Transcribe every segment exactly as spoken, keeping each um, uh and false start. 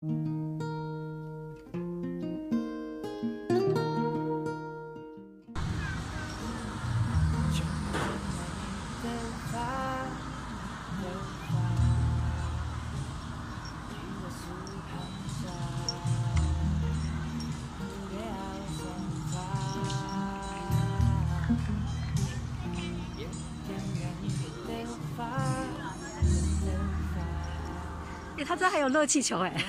哎，他这还有热气球哎。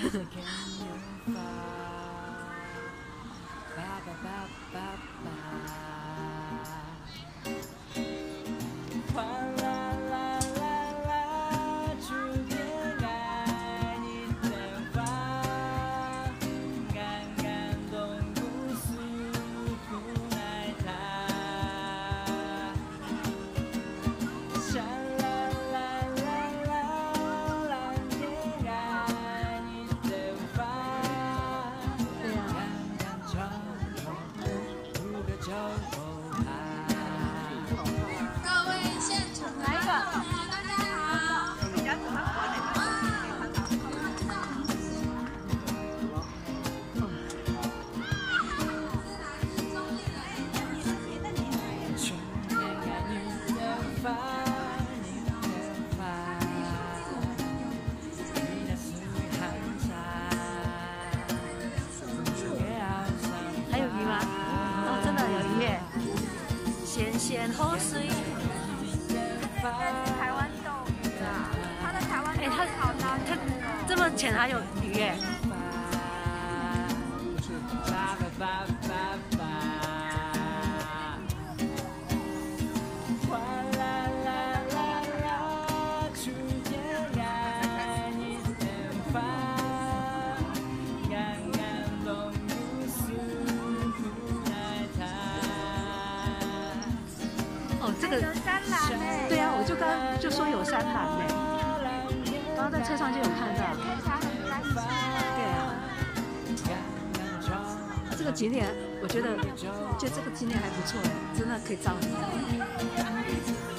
咸咸河水。 台湾豆鱼啊，它的台湾豆哎，它好大， 它这么浅还有鱼耶。哦，这个有山兰呢。 对啊，我就刚刚就说有山兰呢，刚刚在车上就有看到。 天茶很干净。 对啊，这个景点我觉得，就这个景点还不错，真的可以照一下。